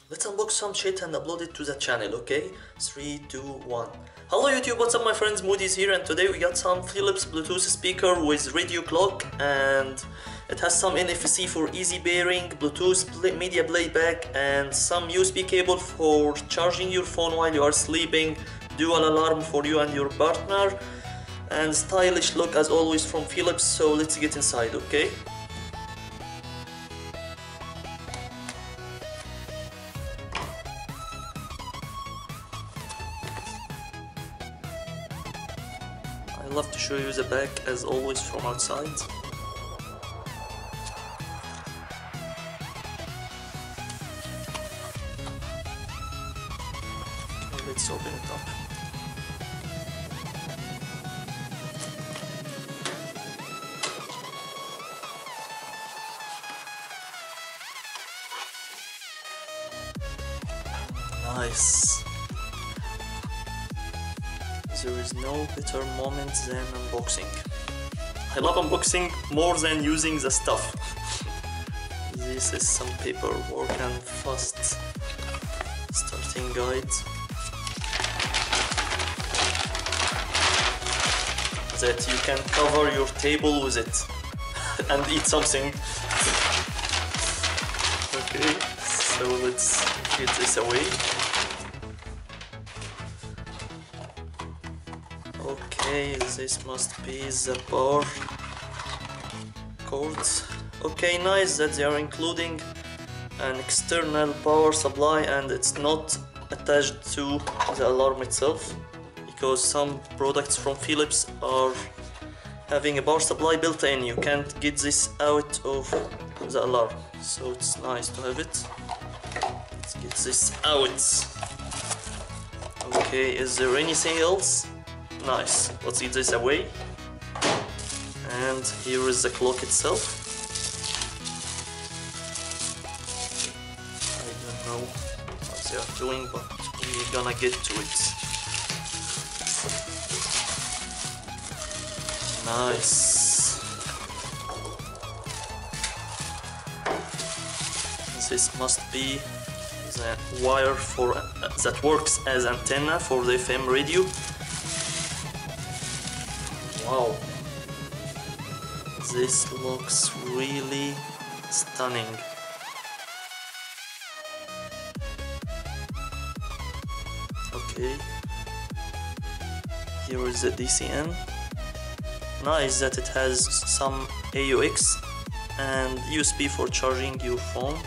Let's unbox some shit and upload it to the channel, okay? 3, 2, 1. Hello YouTube, what's up my friends, Moody's here, and today we got some Philips Bluetooth speaker with radio clock, and it has some NFC for easy pairing, Bluetooth media playback, and some USB cable for charging your phone while you are sleeping, dual alarm for you and your partner, and stylish look as always from Philips. So let's get inside, okay? I love to show you the back as always from outside. Okay, let's open it up. Nice. There is no better moment than unboxing. I love unboxing more than using the stuff. This is some paperwork and fast starting guide that you can cover your table with it and eat something. Okay, so let's get this away. Okay, this must be the power cords. Okay, nice that they are including an external power supply and it's not attached to the alarm itself, because some products from Philips are having a power supply built in. You can't get this out of the alarm, so it's nice to have it. Let's get this out. Okay, is there anything else? Nice, let's get this away. And here is the clock itself. I don't know what they are doing, but we're gonna get to it. Nice. This must be the wire for that works as antenna for the FM radio. Wow, this looks really stunning. Okay, here is the DCN. Nice that it has some AUX and USB for charging your phone.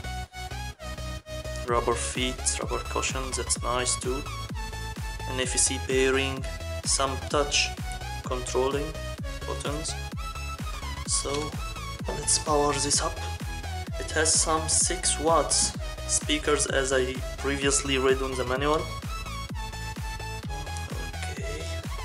Rubber feet, rubber cushions, that's nice too. NFC pairing, some touch controlling buttons. So let's power this up. It has some 6 watts speakers as I previously read on the manual. Okay,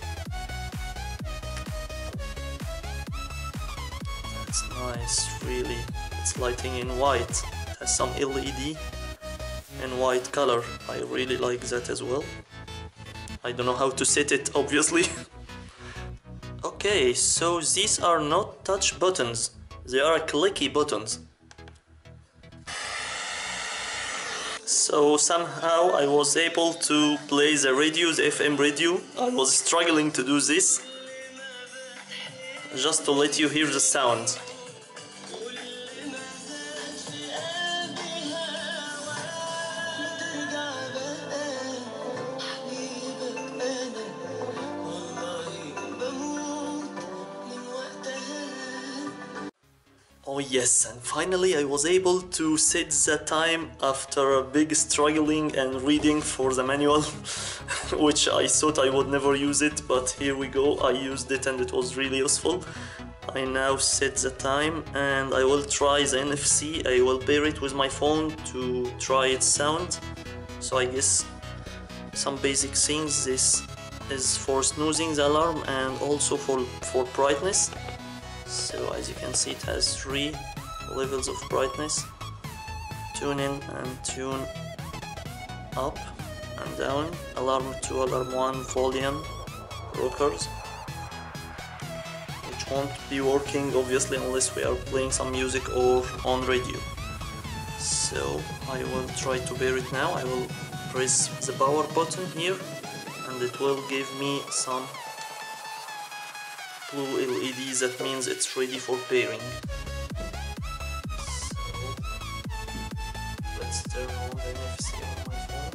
that's nice, really. It's lighting in white. It has some LED in white color. I really like that as well. I don't know how to set it, obviously. Okay, so these are not touch buttons, they are clicky buttons. So somehow I was able to play the radio, the FM radio. I was struggling to do this, just to let you hear the sound. Oh yes, and finally I was able to set the time after a big struggling and reading for the manual, which I thought I would never use it, but here we go, I used it and it was really useful. I now set the time and I will try the NFC. I will pair it with my phone to try its sound. So I guess some basic things. This is for snoozing the alarm and also for brightness. So as you can see, it has 3 levels of brightness: tune in and tune up and down, alarm 2, alarm 1, volume, rockers, which won't be working obviously unless we are playing some music or on radio. So So I will try to pair it now. I will press the power button here and it will give me some blue LED. That means it's ready for pairing. So let's turn on the NFC on my phone.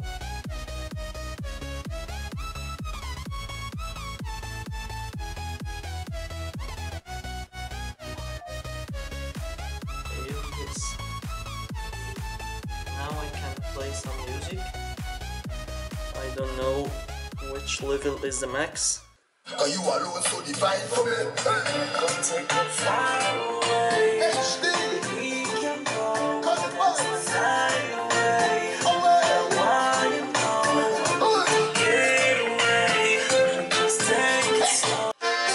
Here it is. Now I can play some music. I don't know which level is the max. Are you alone so divine for me? Come take a fly away. HD. We can go. Fly away. Why you know? Get away. Just take it slow.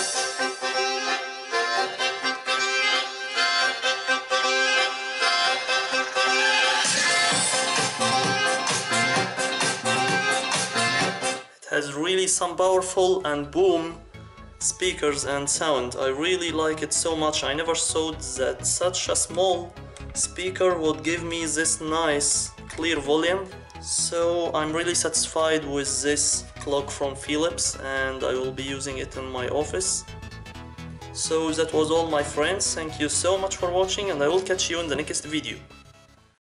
Has really some powerful and boom speakers and sound. I really like it so much. I never thought that such a small speaker would give me this nice clear volume. So I'm really satisfied with this clock from Philips and I will be using it in my office. So that was all, my friends. Thank you so much for watching and I will catch you in the next video.